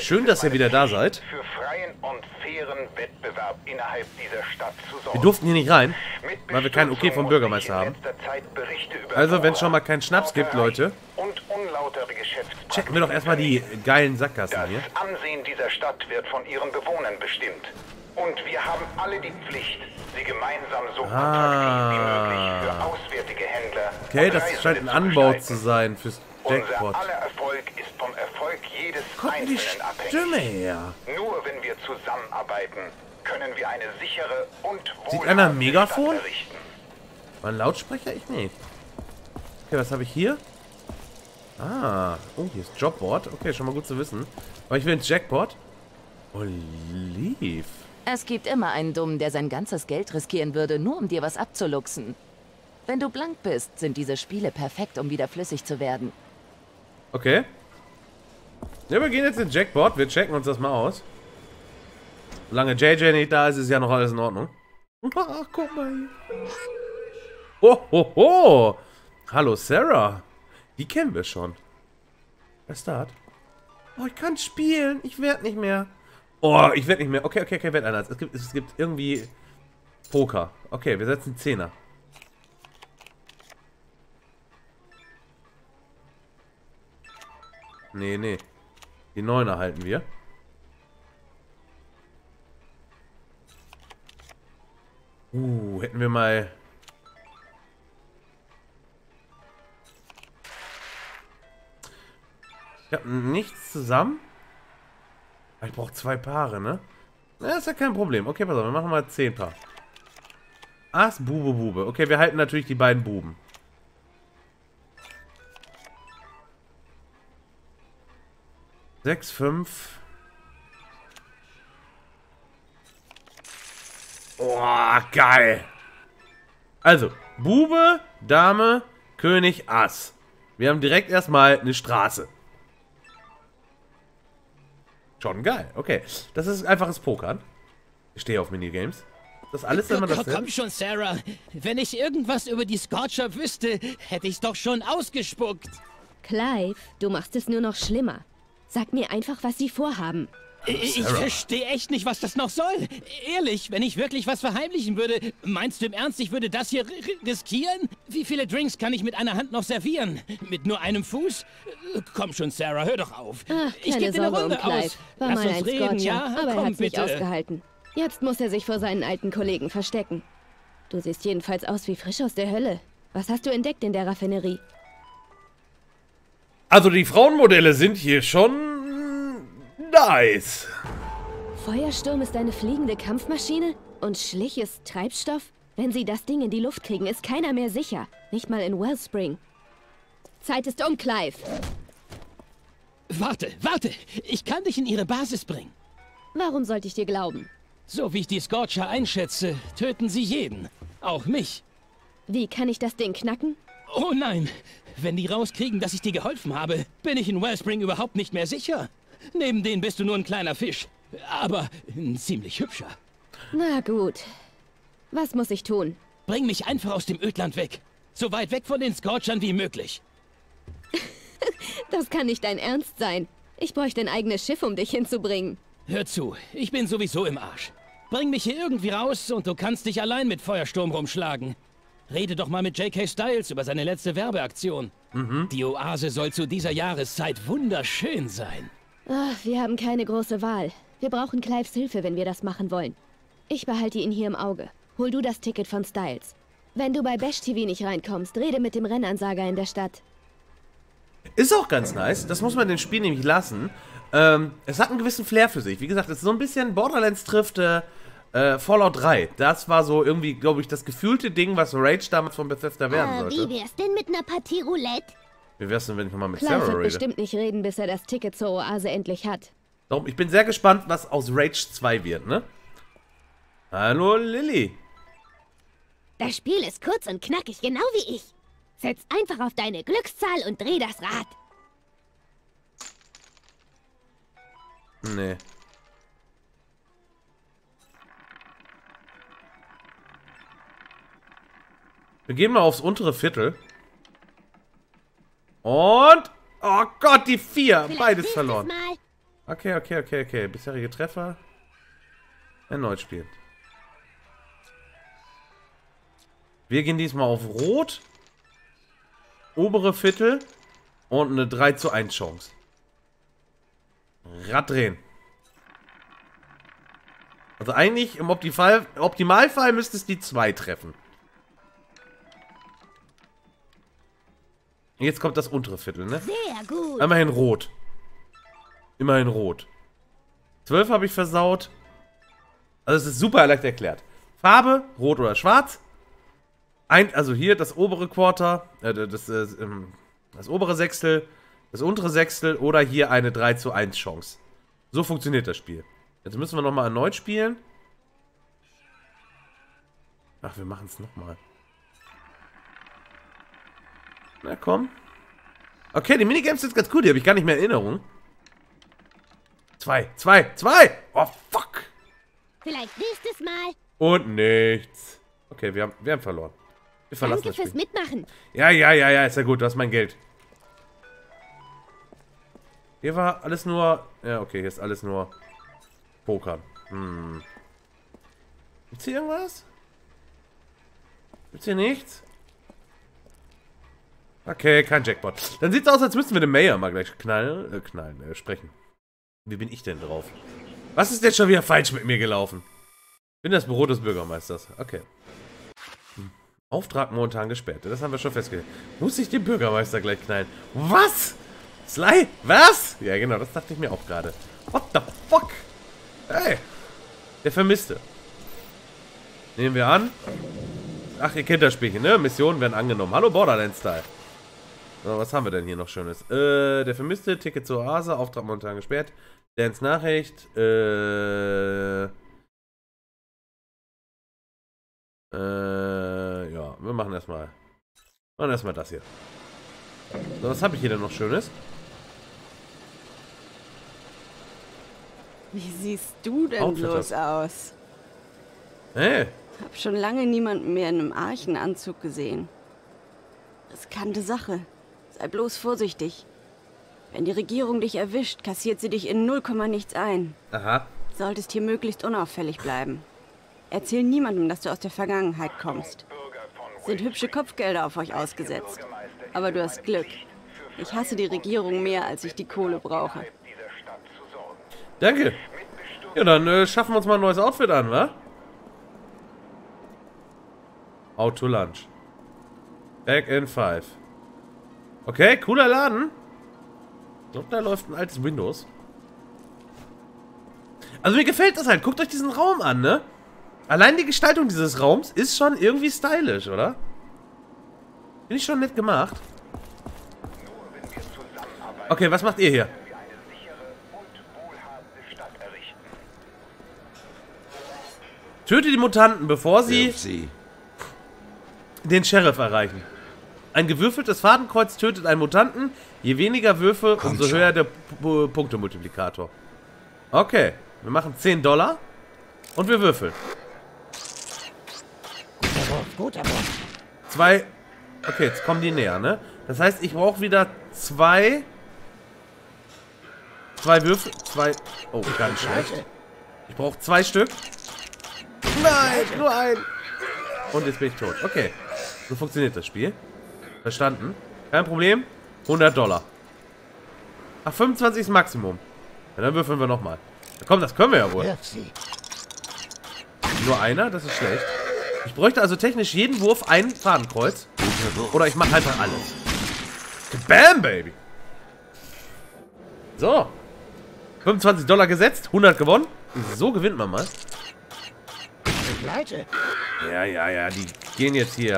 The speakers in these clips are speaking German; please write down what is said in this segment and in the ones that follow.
Schön, dass ihr wieder da seid. Für freien und fairen Wettbewerb innerhalb dieser Stadt zu sorgen. Wir durften hier nicht rein, weil wir kein Okay vom Bürgermeister haben. Also, wenn es schon mal keinen Schnaps gibt, Leute, checken wir doch erstmal die geilen Sackgassen hier. Das Ansehen dieser Stadt wird von ihren Bewohnern bestimmt. Und wir haben alle die Pflicht, sie gemeinsam so attraktiv wie möglich für auswärtige Händler Okay, und das scheint ein Reisende Anbau gestalten. zu sein fürs Jackpot. Unser aller Erfolg ist vom Erfolg jedes Kommt denn die Einzelnen abhängig. Stimme her? Nur wenn wir zusammenarbeiten, können wir eine sichere und Sieht einer ein wohlhabende Megafon? Stadt errichten. War ein Lautsprecher? Ich nicht. Okay, was habe ich hier? Ah, oh, hier ist Jobboard. Okay, schon mal gut zu wissen. Aber ich will ins Jackpot. Oliv. Es gibt immer einen Dummen, der sein ganzes Geld riskieren würde, nur um dir was abzuluxen. Wenn du blank bist, sind diese Spiele perfekt, um wieder flüssig zu werden. Okay. Ja, wir gehen jetzt in den Jackpot. Wir checken uns das mal aus. Solange JJ nicht da ist, ist ja noch alles in Ordnung. Ach, guck mal hier. Oh, ho, ho. Hallo, Sarah. Die kennen wir schon. Wer ist das? Oh, ich kann spielen. Ich werde nicht mehr. Oh, ich werde nicht mehr. Okay, okay, okay, werd einer. Es gibt irgendwie Poker. Okay, wir setzen 10er. Nee, nee. Die 9er halten wir. Hätten wir mal... Ich habe nichts zusammen. Ich brauche 2 Paare, ne? Ja, ist ja kein Problem. Okay, pass auf, wir machen mal 10 Paar. Ass, Bube, Bube. Okay, wir halten natürlich die beiden Buben. Sechs, 5. Oh, geil. Also, Bube, Dame, König, Ass. Wir haben direkt erstmal eine Straße. Schon geil, okay. Das ist einfaches Pokern. Ich stehe auf Minigames. Das alles immer das. Komm schon, Sarah. Wenn ich irgendwas über die Scorcher wüsste, hätte ich's doch schon ausgespuckt. Clive, du machst es nur noch schlimmer. Sag mir einfach, was sie vorhaben. Ich verstehe echt nicht, was das noch soll. Ehrlich, wenn ich wirklich was verheimlichen würde, meinst du im Ernst, ich würde das hier riskieren? Wie viele Drinks kann ich mit einer Hand noch servieren? Mit nur einem Fuß? Komm schon, Sarah, hör doch auf. Ach, Ich keine gebe dir eine Sorge Runde Clive. aus. War Lass mal uns ein reden, Scorcher, ja? aber er Komm, hat's nicht bitte. ausgehalten. Jetzt muss er sich vor seinen alten Kollegen verstecken. Du siehst jedenfalls aus wie frisch aus der Hölle. Was hast du entdeckt in der Raffinerie? Also die Frauenmodelle sind hier schon nice. Feuersturm ist eine fliegende Kampfmaschine? Und Schlich ist Treibstoff? Wenn sie das Ding in die Luft kriegen, ist keiner mehr sicher. Nicht mal in Wellspring. Zeit ist um, Clive. Warte, warte. Ich kann dich in ihre Basis bringen. Warum sollte ich dir glauben? So wie ich die Scorcher einschätze, töten sie jeden. Auch mich. Wie kann ich das Ding knacken? Oh nein. Wenn die rauskriegen, dass ich dir geholfen habe, bin ich in Wellspring überhaupt nicht mehr sicher. Neben denen bist du nur ein kleiner Fisch. Aber ein ziemlich hübscher. Na gut. Was muss ich tun? Bring mich einfach aus dem Ödland weg. So weit weg von den Scorchern wie möglich. Das kann nicht dein Ernst sein. Ich bräuchte ein eigenes Schiff, um dich hinzubringen. Hör zu, ich bin sowieso im Arsch. Bring mich hier irgendwie raus und du kannst dich allein mit Feuersturm rumschlagen. Rede doch mal mit J.K. Styles über seine letzte Werbeaktion. Die Oase soll zu dieser Jahreszeit wunderschön sein. Ach, wir haben keine große Wahl. Wir brauchen Clives Hilfe, wenn wir das machen wollen. Ich behalte ihn hier im Auge. Hol du das Ticket von Styles. Wenn du bei Bash TV nicht reinkommst, rede mit dem Rennansager in der Stadt. Ist auch ganz nice. Das muss man dem Spiel nämlich lassen. Es hat einen gewissen Flair für sich. Wie gesagt, es ist so ein bisschen Borderlands trifft Fallout 3. Das war so irgendwie, glaube ich, das gefühlte Ding, was Rage damals von Bethesda werden sollte. Wie wär's denn mit einer Partie Roulette? Wie wär's denn, wenn ich nochmal mit Clive Sarah wird rede? bestimmt nicht reden, bis er das Ticket zur Oase endlich hat. Darum, ich bin sehr gespannt, was aus Rage 2 wird, ne? Hallo, Lilly. Das Spiel ist kurz und knackig, genau wie ich. Setz einfach auf deine Glückszahl und dreh das Rad. Nee. Wir gehen mal aufs untere Viertel. Und... Oh Gott, die 4. Vielleicht Beides nächstes verloren. Mal. Okay. Bisherige Treffer. Erneut spielen. Wir gehen diesmal auf Rot. Obere Viertel. Und eine 3:1 Chance. Rad drehen. Also eigentlich im Optimalfall müsste es die 2 treffen. Jetzt kommt das untere Viertel, ne? Sehr gut. Immerhin rot. Immerhin rot. 12 habe ich versaut. Also es ist super leicht erklärt. Farbe, rot oder schwarz. Also hier das obere Quarter, das obere Sechstel, das untere Sechstel oder hier eine 3:1 Chance. So funktioniert das Spiel. Jetzt müssen wir nochmal erneut spielen. Ach, wir machen es nochmal. Na komm. Okay, die Minigames sind ganz cool, die habe ich gar nicht mehr in Erinnerung. 2. Oh, fuck. Vielleicht nächstes Mal. Und nichts. Okay, wir haben verloren. Wir verlassen Danke das fürs Spiel. Mitmachen. Ja, ist ja gut, du hast mein Geld. Hier war alles nur... Ja, okay, hier ist alles nur Pokern. Gibt's hier irgendwas? Gibt's hier nichts? Okay, kein Jackpot. Dann sieht's aus, als müssten wir den Mayor mal gleich sprechen. Wie bin ich denn drauf? Was ist denn schon wieder falsch mit mir gelaufen? Bin das Büro des Bürgermeisters. Okay. Auftrag momentan gesperrt. Das haben wir schon festgelegt. Muss ich den Bürgermeister gleich knallen? Was? Sly? Was? Ja, genau, das dachte ich mir auch gerade. What the fuck? Hey. Der Vermisste. Nehmen wir an. Ach, ihr kennt das Spielchen, ne? Missionen werden angenommen. Hallo, Borderlands-Style. So, was haben wir denn hier noch Schönes? Der Vermisste, Ticket zur Oase, Auftrag momentan gesperrt. Dans Nachricht, ja, wir machen erstmal das hier. So, was habe ich hier denn noch Schönes? Wie siehst du denn Outfit bloß hast. aus? Hey, Hab schon lange niemanden mehr in einem Archenanzug gesehen. Riskante Sache. Sei bloß vorsichtig. Wenn die Regierung dich erwischt, kassiert sie dich in 0, nichts ein. aha. Solltest hier möglichst unauffällig bleiben. Erzähl niemandem, dass du aus der Vergangenheit kommst. Sind hübsche Kopfgelder auf euch ausgesetzt. Aber du hast Glück. Ich hasse die Regierung mehr, als ich die Kohle brauche. Danke. Ja, dann schaffen wir uns mal ein neues Outfit an, wa? Auto Lunch. Back in 5. Okay, cooler Laden. Ich glaube, da läuft ein altes Windows. Also mir gefällt das halt. Guckt euch diesen Raum an, ne? Allein die Gestaltung dieses Raums ist schon irgendwie stylisch, oder? Finde ich schon nett gemacht. Okay, was macht ihr hier? Töte die Mutanten, bevor sie den Sheriff erreichen. Ein gewürfeltes Fadenkreuz tötet einen Mutanten. Je weniger Würfe, umso höher der Punktemultiplikator. Okay, wir machen $10 und wir würfeln. Guter Wurf. 2. Okay, jetzt kommen die näher, ne? Das heißt, ich brauche wieder 2 Würfel. 2. Oh, ganz schlecht. Ich brauche 2 Stück. Nein, nur ein. Und jetzt bin ich tot. Okay, so funktioniert das Spiel. Verstanden. Kein Problem. $100. Ach, 25 ist Maximum. Ja, dann würfeln wir nochmal. Ja, komm, das können wir ja wohl. Nur einer? Das ist schlecht. Ich bräuchte also technisch jeden Wurf ein Fadenkreuz. Oder ich mache einfach alles. Bam, Baby. So. $25 gesetzt, 100 gewonnen. So gewinnt man mal. Ja, die gehen jetzt hier.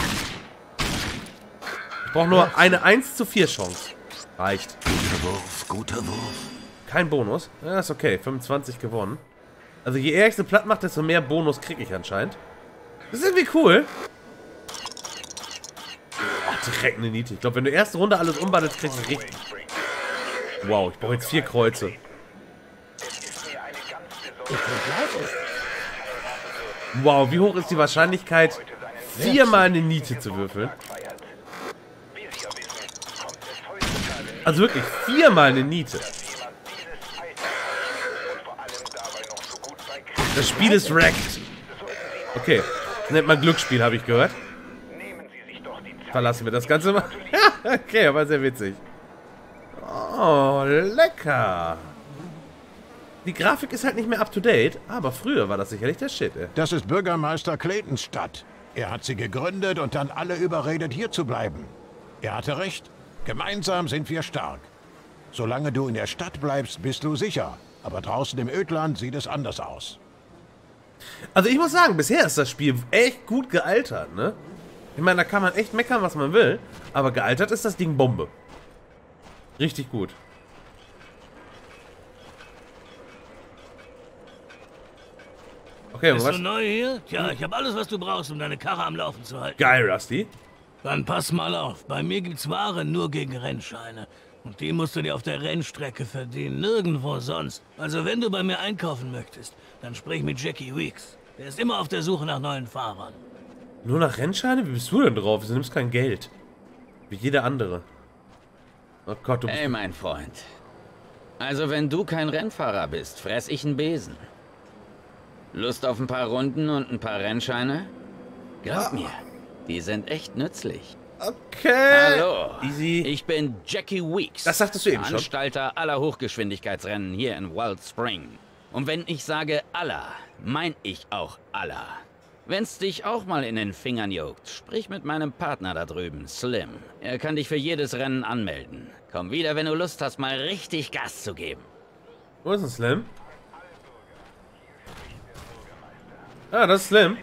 Ich brauche nur eine 1:4 Chance. Reicht. Guter Wurf. Kein Bonus. Ja, ist okay. 25 gewonnen. Also je eher ich sie platt mache, desto mehr Bonus kriege ich anscheinend. Das ist irgendwie cool. Oh, direkt eine Niete. Ich glaube, wenn du erste Runde alles umwandelst, kriegst du richtig. Wow, ich brauche jetzt 4 Kreuze. Wow, wie hoch ist die Wahrscheinlichkeit, 4-mal eine Niete zu würfeln? Also wirklich, 4-mal eine Niete. Das Spiel ist wrecked. Okay. Das nennt man Glücksspiel, habe ich gehört. Verlassen wir das Ganze mal. Okay, aber sehr witzig. Oh, lecker. Die Grafik ist halt nicht mehr up to date, aber früher war das sicherlich der Shit, ey. Das ist Bürgermeister Claytons Stadt. Er hat sie gegründet und dann alle überredet, hier zu bleiben. Er hatte recht. Gemeinsam sind wir stark. Solange du in der Stadt bleibst, bist du sicher. Aber draußen im Ödland sieht es anders aus. Also ich muss sagen, bisher ist das Spiel echt gut gealtert, ne? Ich meine, da kann man echt meckern, was man will. Aber gealtert ist das Ding Bombe. Richtig gut. Okay, Bist was? du neu hier? Tja, ich habe alles, was du brauchst, um deine Karre am Laufen zu halten. Geil, Rusty. Dann pass mal auf. Bei mir gibt's Ware nur gegen Rennscheine. Und die musst du dir auf der Rennstrecke verdienen. Nirgendwo sonst. Also wenn du bei mir einkaufen möchtest, dann sprich mit Jackie Weeks. Der ist immer auf der Suche nach neuen Fahrern. Nur nach Rennscheine? Wie bist du denn drauf? Du nimmst kein Geld. Wie jeder andere. Oh Gott, du bist... Ey, mein Freund. Also wenn du kein Rennfahrer bist, fress ich einen Besen. Lust auf ein paar Runden und ein paar Rennscheine? Glaub mir, die sind echt nützlich. Okay. Hallo, Easy. Ich bin Jackie Weeks. Das sagtest du eben schon. Veranstalter aller Hochgeschwindigkeitsrennen hier in Wild Spring. Und wenn ich sage aller, mein ich auch aller. Wenn's dich auch mal in den Fingern juckt, sprich mit meinem Partner da drüben, Slim. Er kann dich für jedes Rennen anmelden. Komm wieder, wenn du Lust hast, mal richtig Gas zu geben. Wo ist denn Slim? Ah, das ist Slim.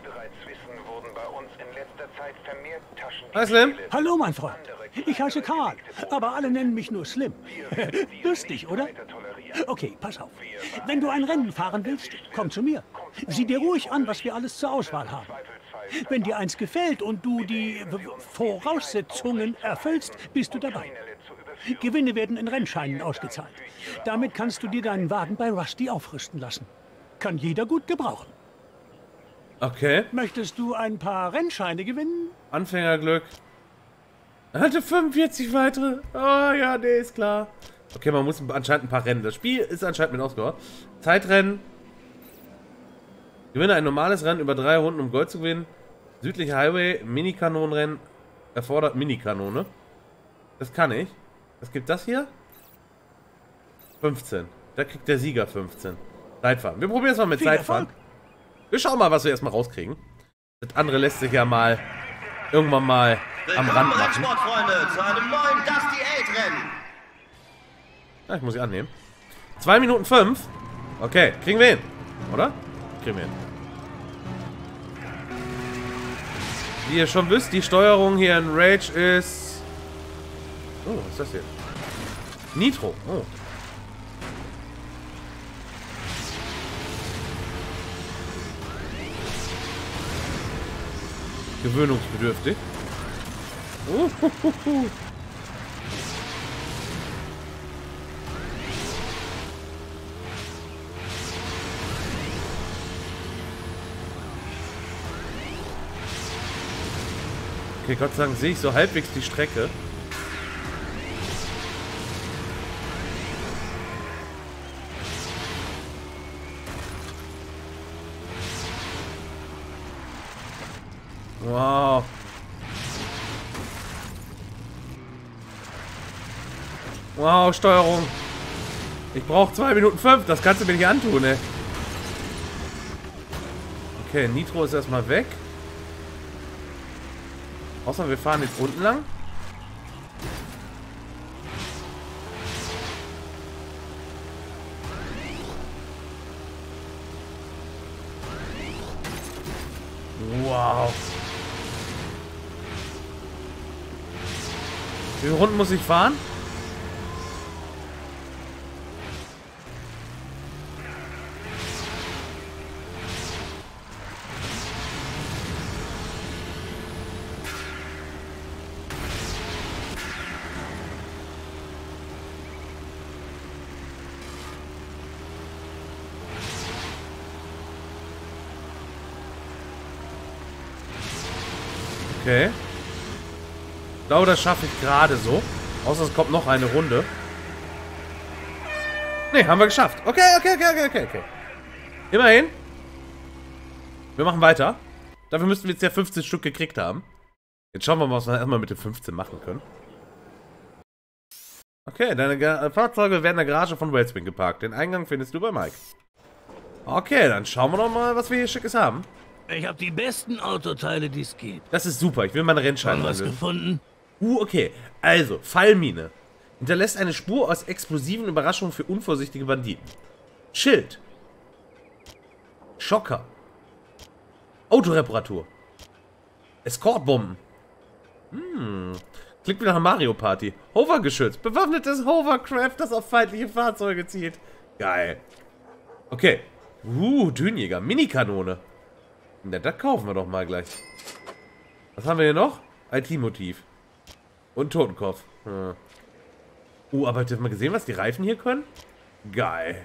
Hi Slim. Hallo, mein Freund. Ich heiße Karl, aber alle nennen mich nur Slim. Lustig, oder? Okay, pass auf. Wenn du ein Rennen fahren willst, komm zu mir. Sieh dir ruhig an, was wir alles zur Auswahl haben. Wenn dir eins gefällt und du die Voraussetzungen erfüllst, bist du dabei. Gewinne werden in Rennscheinen ausgezahlt. Damit kannst du dir deinen Wagen bei Rusty aufrüsten lassen. Kann jeder gut gebrauchen. Okay. Möchtest du ein paar Rennscheine gewinnen? Anfängerglück. Er hatte 45 weitere. Oh ja, nee, ist klar. Okay, man muss anscheinend ein paar Rennen. Das Spiel ist anscheinend mit ausgebaut. Zeitrennen. Gewinne ein normales Rennen über 3 Runden, um Gold zu gewinnen. Südliche Highway, Minikanonenrennen. Erfordert Minikanone. Das kann ich. Was gibt das hier? 15. Da kriegt der Sieger 15. Zeitfahren. Wir probieren es mal mit Zeitfahren. Wir schauen mal, was wir erstmal rauskriegen. Das andere lässt sich ja mal irgendwann mal am Rand machen. Rennsportfreunde, zu einem neuen Dusty 8-Rennen. Ja, ich muss sie annehmen. 2 Minuten 5. Okay, kriegen wir hin. Oder? Kriegen wir hin. Wie ihr schon wisst, die Steuerung hier in Rage ist... Oh, was ist das hier? Nitro. Oh. Gewöhnungsbedürftig. Okay, Gott sei Dank sehe ich so halbwegs die Strecke. Wow. Wow, Steuerung. Ich brauche 2 Minuten 5. Das kannst du mir nicht antun, ey. Okay, Nitro ist erstmal weg. Außer wir fahren jetzt unten lang. Wow. Wie viele Runden muss ich fahren? Okay. Ich glaube, das schaffe ich gerade so. Außer es kommt noch eine Runde. Ne, haben wir geschafft. Okay. Immerhin. Wir machen weiter. Dafür müssten wir jetzt ja 15 Stück gekriegt haben. Jetzt schauen wir mal, was wir erstmal mit den 15 machen können. Okay, deine Fahrzeuge werden in der Garage von Wellspring geparkt. Den Eingang findest du bei Mike. Okay, dann schauen wir doch mal, was wir hier Schickes haben. Ich habe die besten Autoteile, die es gibt. Das ist super, ich will meine Rennscheibe was gefunden? Okay. Also, Fallmine. Hinterlässt eine Spur aus explosiven Überraschungen für unvorsichtige Banditen. Schild. Schocker. Autoreparatur. Escortbomben. Klingt wieder nach Mario Party. Hovergeschütz. Bewaffnetes Hovercraft, das auf feindliche Fahrzeuge zielt. Geil. Okay. Dünenjäger. Minikanone. Na, das kaufen wir doch mal gleich. Was haben wir hier noch? IT-Motiv. Und Totenkopf. Aber habt ihr mal gesehen, was die Reifen hier können? Geil.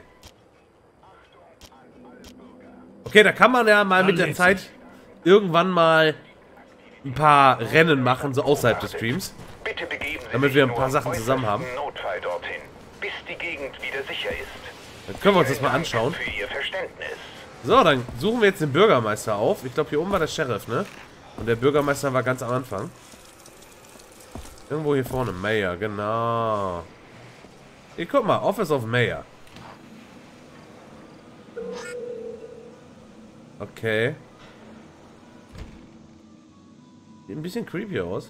Okay, da kann man ja mal mit der Zeit irgendwann mal ein paar Rennen machen, so außerhalb des Streams. Damit wir ein paar Sachen zusammen haben. Notfall dorthin, bis die Gegend wieder sicher ist. Dann können wir uns das mal anschauen. So, dann suchen wir jetzt den Bürgermeister auf. Ich glaube, hier oben war der Sheriff, ne? Und der Bürgermeister war ganz am Anfang. Irgendwo hier vorne. Mayor, genau. Hier, guck mal. Office of Mayor. Okay. Sieht ein bisschen creepy aus.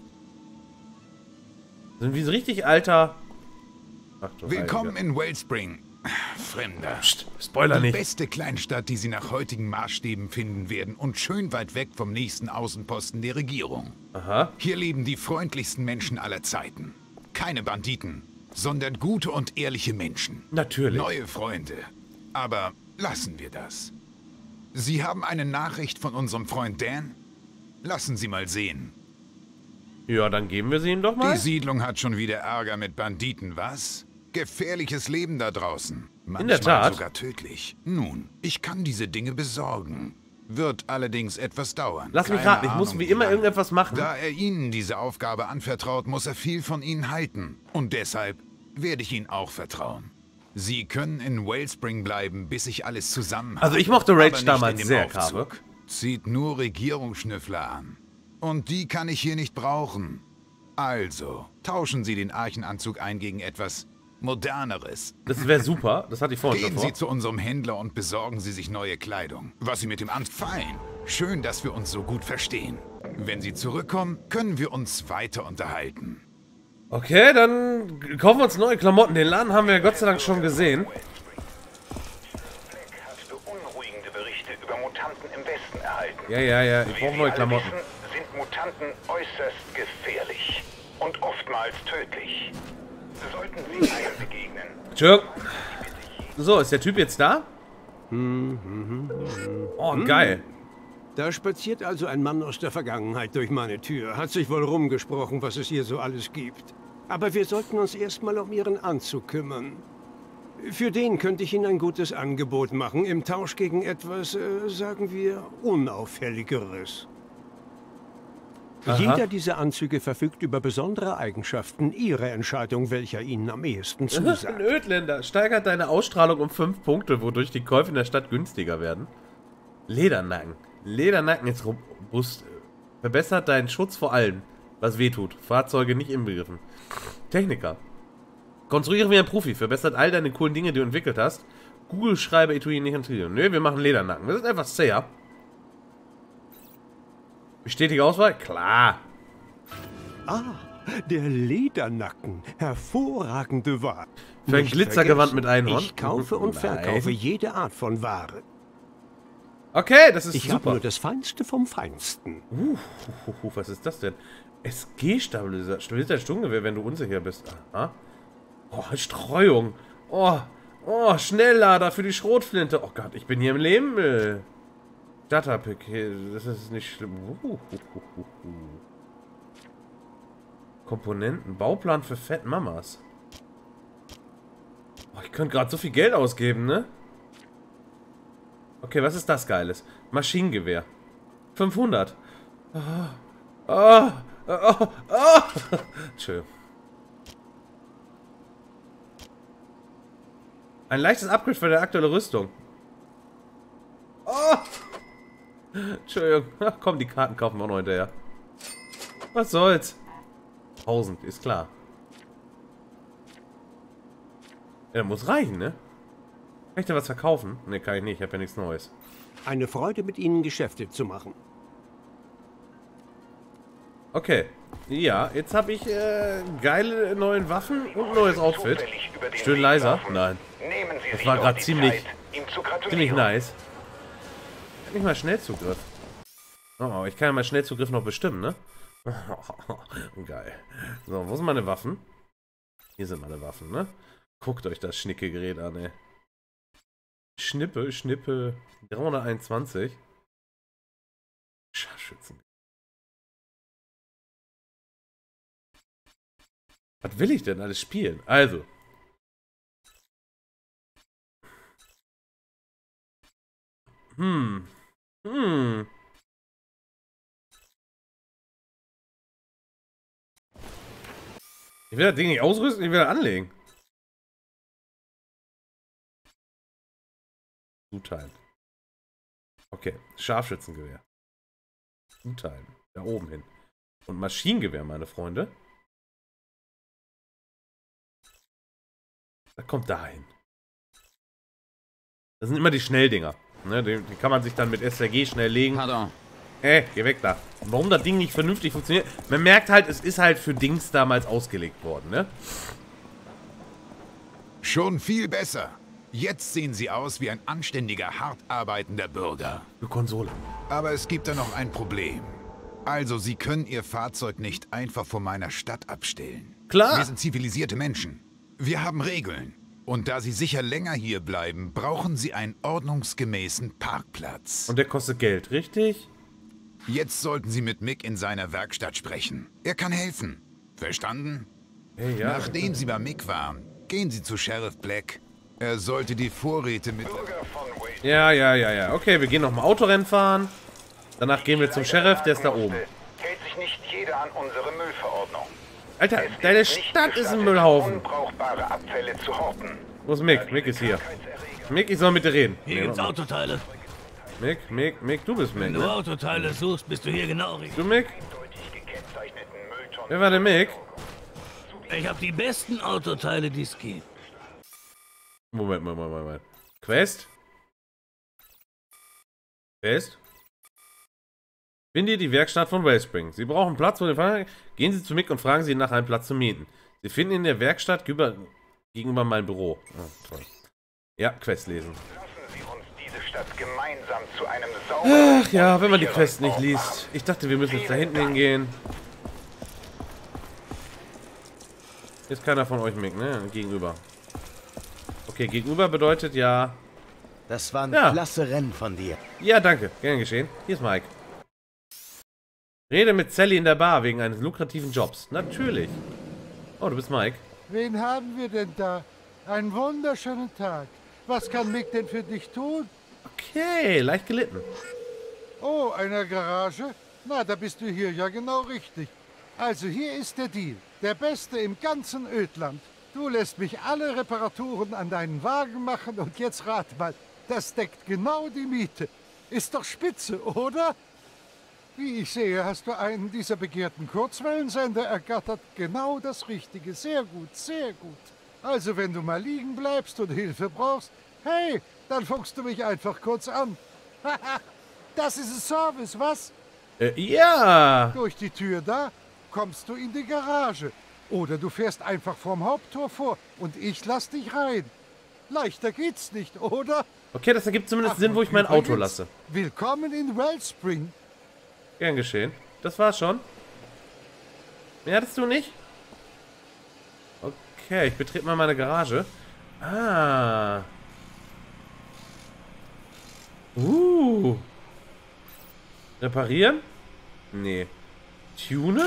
Sind wie so richtig alter... Ach, Willkommen in Wellspring, Fremder. Psst, Spoiler nicht. Die beste Kleinstadt, die Sie nach heutigen Maßstäben finden werden und schön weit weg vom nächsten Außenposten der Regierung. Aha. Hier leben die freundlichsten Menschen aller Zeiten. Keine Banditen, sondern gute und ehrliche Menschen. Natürlich. Neue Freunde. Aber lassen wir das. Sie haben eine Nachricht von unserem Freund Dan? Lassen Sie mal sehen. Ja, dann geben wir sie ihm doch mal. Die Siedlung hat schon wieder Ärger mit Banditen, was? Gefährliches Leben da draußen. Manchmal in der Tat. Sogar tödlich. Nun, ich kann diese Dinge besorgen. Wird allerdings etwas dauern. Lass mich raten, ich muss wie immer irgendetwas machen. Da er Ihnen diese Aufgabe anvertraut, muss er viel von Ihnen halten. Und deshalb werde ich Ihnen auch vertrauen. Sie können in Wellspring bleiben, bis ich alles zusammen habe. Also ich mochte Rage damals sehr, Karve. Zieht nur Regierungsschnüffler an. Und die kann ich hier nicht brauchen. Also, tauschen Sie den Archenanzug ein gegen etwas Moderneres. Das wäre super, das hatte ich vorhin schon vor. Gehen Sie zu unserem Händler und besorgen Sie sich neue Kleidung. Was Sie mit dem Fein. Schön, dass wir uns so gut verstehen. Wenn Sie zurückkommen, können wir uns weiter unterhalten. Okay, dann kaufen wir uns neue Klamotten. Den Laden haben wir ja Gott sei Dank schon gesehen. Beunruhigende Berichte über Mutanten im Westen erhalten. Ja, ich brauche neue Klamotten. Wissen, sind Mutanten äußerst gefährlich und oftmals tödlich. Sollten Sie einem begegnen. Tschö. So, ist der Typ jetzt da? Oh, geil. Da spaziert also ein Mann aus der Vergangenheit durch meine Tür. Hat sich wohl rumgesprochen, was es hier so alles gibt. Aber wir sollten uns erstmal um Ihren Anzug kümmern. Für den könnte ich Ihnen ein gutes Angebot machen, im Tausch gegen etwas, sagen wir, Unauffälligeres. Aha. Jeder dieser Anzüge verfügt über besondere Eigenschaften. Ihre Entscheidung, welcher Ihnen am ehesten zusagt. Ein Ödländer. Steigert deine Ausstrahlung um 5 Punkte, wodurch die Käufe in der Stadt günstiger werden. Ledernacken. Ledernacken ist robust. Verbessert deinen Schutz vor allem, was wehtut. Fahrzeuge nicht inbegriffen. Techniker. Konstruiere wie ein Profi. Verbessert all deine coolen Dinge, die du entwickelt hast. Kugelschreiber, Etui nicht integrieren. Nö, wir machen Ledernacken. Wir sind einfach sehr. Bestätige Auswahl? Klar. Ah, der Ledernacken. Hervorragende Ware. Für ein Glitzergewand mit Einhorn. Ich kaufe und verkaufe jede Art von Ware. Okay, das ist ich super. habe nur das Feinste vom Feinsten. Was ist das denn? SG-Stabilisator. Stabilisiert dein Sturmgewehr, wenn du unsicher bist. Aha. Oh, Streuung. Oh, Schnelllader für die Schrotflinte. Oh Gott, ich bin hier im Leben. Datapaket, das ist nicht schlimm. Komponenten, Bauplan für Fett Mamas. Oh, ich könnte gerade so viel Geld ausgeben, ne? Okay, was ist das Geiles? Maschinengewehr. 500. Tschö. Ein leichtes Upgrade für die aktuelle Rüstung. Entschuldigung. Ach, komm, die Karten kaufen wir auch noch hinterher. Was soll's? 1000, ist klar. Ja, muss reichen, ne? Kann ich da was verkaufen? Ne, kann ich nicht. Ich habe ja nichts Neues. Eine Freude, mit Ihnen Geschäfte zu machen. Okay. Ja, jetzt habe ich geile neuen Waffen und ein neues Outfit. Schön leiser? Nein. Das war gerade ziemlich nice. Nicht mal Schnellzugriff. Oh, ich kann ja mal Schnellzugriff noch bestimmen, ne? Geil. So, wo sind meine Waffen? Hier sind meine Waffen, ne? Guckt euch das Schnicke-Gerät an, ey. Schnippe. 321. Scharfschützen. Was will ich denn alles spielen? Also. Ich will das Ding nicht ausrüsten, ich will das anlegen. Zuteilen. Okay, Scharfschützengewehr. Zuteilen. Da oben hin. Und Maschinengewehr, meine Freunde. Das kommt dahin. Das sind immer die Schnelldinger. Ne, die kann man sich dann mit SRG schnell legen. Pardon. Geh weg da. Warum das Ding nicht vernünftig funktioniert? Man merkt halt, es ist halt für Dings damals ausgelegt worden, ne? Schon viel besser. Jetzt sehen sie aus wie ein anständiger, hart arbeitender Bürger. Für Konsole. Aber es gibt da noch ein Problem. Also, sie können ihr Fahrzeug nicht einfach vor meiner Stadt abstellen. Klar. Wir sind zivilisierte Menschen. Wir haben Regeln. Und da sie sicher länger hier bleiben, brauchen sie einen ordnungsgemäßen Parkplatz. Und der kostet Geld, richtig? Jetzt sollten Sie mit Mick in seiner Werkstatt sprechen. Er kann helfen. Verstanden? Hey, ja. Nachdem Sie bei Mick waren, gehen Sie zu Sheriff Black. Er sollte die Vorräte mit... Ja. Okay, wir gehen nochmal Autorennen fahren. Danach gehen wir zum Sheriff, der ist da oben. Hält sich nicht jeder an unsere Müllverordnung. Alter, deine Stadt ist ein Müllhaufen. Unbrauchbare Abfälle zu horten. Wo ist Mick? Mick ist hier. Mick, ich soll mit dir reden. Hier gibt's Autoteile. Mick, du bist Mick. Wenn du Autoteile suchst, bist du hier genau richtig. Du, Mick? Wer war denn Mick? Ich habe die besten Autoteile, die es gibt. Moment. Quest? Finde die Werkstatt von Wellspring. Sie brauchen Platz für den Fahrer. Gehen Sie zu Mick und fragen Sie ihn nach einem Platz zu mieten. Sie finden in der Werkstatt gegenüber meinem Büro. Oh, toll. Ja, Quest lesen. Gemeinsam zu einem sauberen Ach ja, wenn man die Quest nicht liest. Ich dachte, wir müssen jetzt da hinten hingehen. Ist keiner von euch Mick, ne? Gegenüber. Okay, gegenüber bedeutet ja... Das war ein klasse Rennen von dir. Ja, danke. Gern geschehen. Hier ist Mike. Rede mit Sally in der Bar wegen eines lukrativen Jobs. Natürlich. Oh, du bist Mike. Wen haben wir denn da? Einen wunderschönen Tag. Was kann Mick denn für dich tun? Okay, leicht gelitten. Oh, eine Garage? Na, da bist du hier ja genau richtig. Also hier ist der Deal. Der beste im ganzen Ödland. Du lässt mich alle Reparaturen an deinen Wagen machen und jetzt rat mal, das deckt genau die Miete. Ist doch spitze, oder? Wie ich sehe, hast du einen dieser begehrten Kurzwellensender ergattert. Genau das Richtige. Sehr gut, sehr gut. Also wenn du mal liegen bleibst und Hilfe brauchst, hey, dann funkst du mich einfach kurz an. Das ist ein Service, was? Ja. Durch die Tür da kommst du in die Garage. Oder du fährst einfach vom Haupttor vor und ich lass dich rein. Leichter geht's nicht, oder? Okay, das ergibt zumindest Sinn, wo ich mein Auto lasse. Willkommen in Wellspring. Gern geschehen. Das war's schon. Mehr hattest du nicht? Okay, ich betrete mal meine Garage. Ah. Reparieren? Nee. Tunen?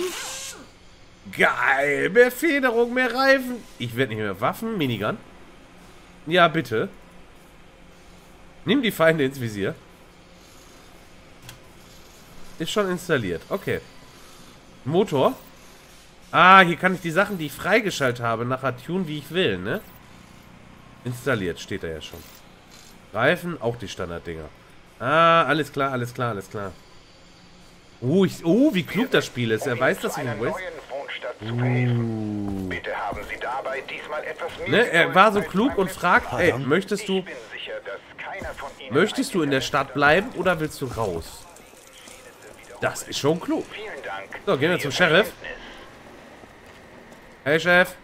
Geil. Mehr Federung, mehr Reifen. Ich werde nicht mehr Waffen. Minigun. Ja, bitte. Nimm die Feinde ins Visier. Ist schon installiert. Okay. Motor. Ah, hier kann ich die Sachen, die ich freigeschaltet habe, nachher tunen, wie ich will, ne? Installiert, steht da ja schon. Reifen, auch die Standarddinger. Ah, alles klar, alles klar, alles klar. Wie klug das Spiel ist. Er weiß, dass ich ihn weiß. Bitte haben Sie dabei diesmal etwas mehr. Ne, er war so klug und fragt, ey, möchtest du in der Stadt bleiben oder willst du raus? Das ist schon klug. So, gehen wir zum Sheriff. Hey, Chef.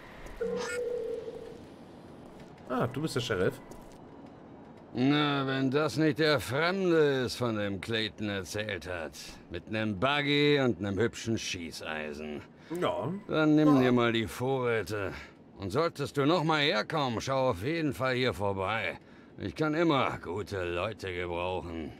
Ah, du bist der Sheriff. Na, wenn das nicht der Fremde ist, von dem Clayton erzählt hat. Mit einem Buggy und einem hübschen Schießeisen. Ja. Dann nimm dir mal die Vorräte. Und solltest du noch mal herkommen, schau auf jeden Fall hier vorbei. Ich kann immer gute Leute gebrauchen.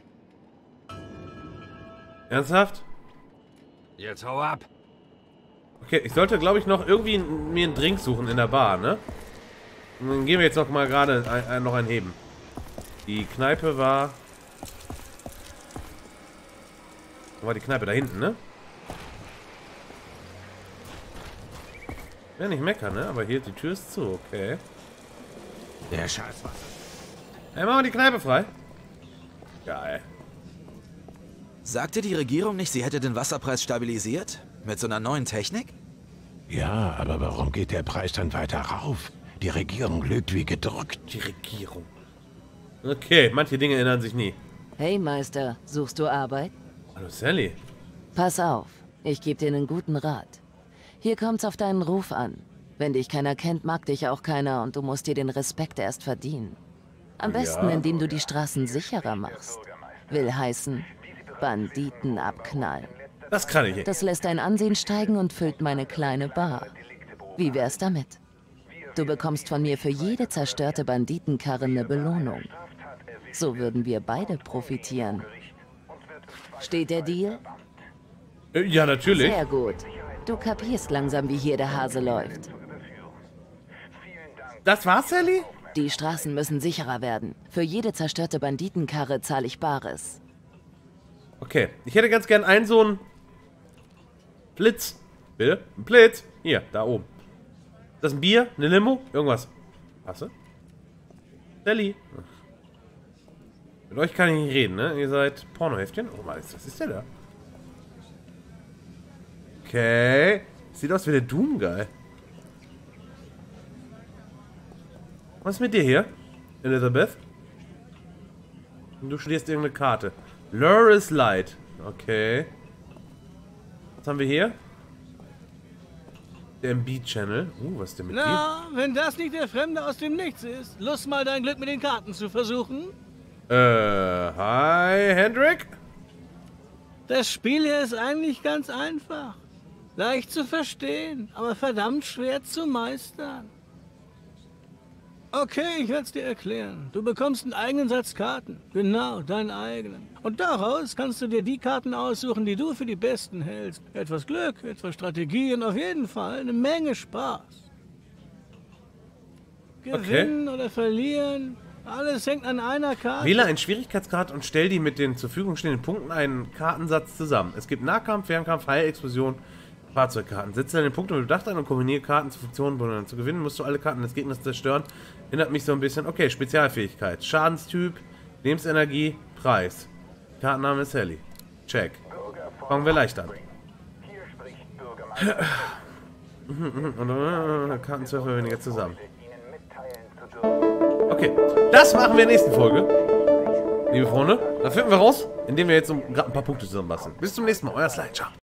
Ernsthaft? Jetzt hau ab. Okay, ich sollte, glaube ich, noch irgendwie mir einen Drink suchen in der Bar, ne? Und dann gehen wir jetzt noch mal gerade noch ein Heben. Die Kneipe war... Wo war die Kneipe? Da hinten, ne? Ja, nicht meckern, ne? Aber hier, die Tür ist zu, okay. Der Scheißwasser. Ey, machen wir die Kneipe frei. Geil. Sagte die Regierung nicht, sie hätte den Wasserpreis stabilisiert? Mit so einer neuen Technik? Ja, aber warum geht der Preis dann weiter rauf? Die Regierung lügt wie gedruckt. Die Regierung. Okay, manche Dinge ändern sich nie. Hey Meister, suchst du Arbeit? Hallo Sally. Pass auf, ich gebe dir einen guten Rat. Hier kommt's auf deinen Ruf an. Wenn dich keiner kennt, mag dich auch keiner und du musst dir den Respekt erst verdienen. Am besten, indem du die Straßen sicherer machst. Will heißen, Banditen abknallen. Das kann ich. Das lässt dein Ansehen steigen und füllt meine kleine Bar. Wie wär's damit? Du bekommst von mir für jede zerstörte Banditenkarre eine Belohnung. So würden wir beide profitieren. Steht der Deal? Ja, natürlich. Sehr gut. Du kapierst langsam, wie hier der Hase läuft. Das war's, Sally? Die Straßen müssen sicherer werden. Für jede zerstörte Banditenkarre zahle ich Bares. Okay, ich hätte ganz gern einen so einen Blitz. Bitte? Ein Blitz? Hier, da oben. Ist das ein Bier? Eine Limo? Irgendwas. Hast du? Sally. Mit euch kann ich nicht reden, ne? Ihr seid Pornoheftchen. Oh, was ist der da? Okay. Sieht aus wie der Doom, geil. Was ist mit dir hier, Elizabeth? Du studierst irgendeine Karte. Lure is Light. Okay. Was haben wir hier? Der MB-Channel. Was ist denn mit dir? Na, wenn das nicht der Fremde aus dem Nichts ist. Lust mal dein Glück mit den Karten zu versuchen? Hi, Hendrik? Das Spiel hier ist eigentlich ganz einfach. Leicht zu verstehen, aber verdammt schwer zu meistern. Okay, ich werde es dir erklären. Du bekommst einen eigenen Satz Karten. Genau, deinen eigenen. Und daraus kannst du dir die Karten aussuchen, die du für die besten hältst. Etwas Glück, etwas Strategie und auf jeden Fall eine Menge Spaß. Gewinnen oder verlieren, alles hängt an einer Karte. Wähle einen Schwierigkeitsgrad und stell die mit den zur Verfügung stehenden Punkten einen Kartensatz zusammen. Es gibt Nahkampf, Fernkampf, Heilexplosion, Fahrzeugkarten. Setze deine Punkte mit Bedacht an und kombiniere Karten zu Funktionen. Um zu gewinnen, musst du alle Karten des Gegners zerstören. Hindert mich so ein bisschen. Okay, Spezialfähigkeit. Schadenstyp, Lebensenergie, Preis. Kartenname ist Sally. Check. Fangen wir leicht an. Und Karten 12 weniger zusammen. Okay, das machen wir in der nächsten Folge. Liebe Freunde, da finden wir raus, indem wir jetzt gerade ein paar Punkte zusammenbasteln. Bis zum nächsten Mal, euer Slide. Ciao.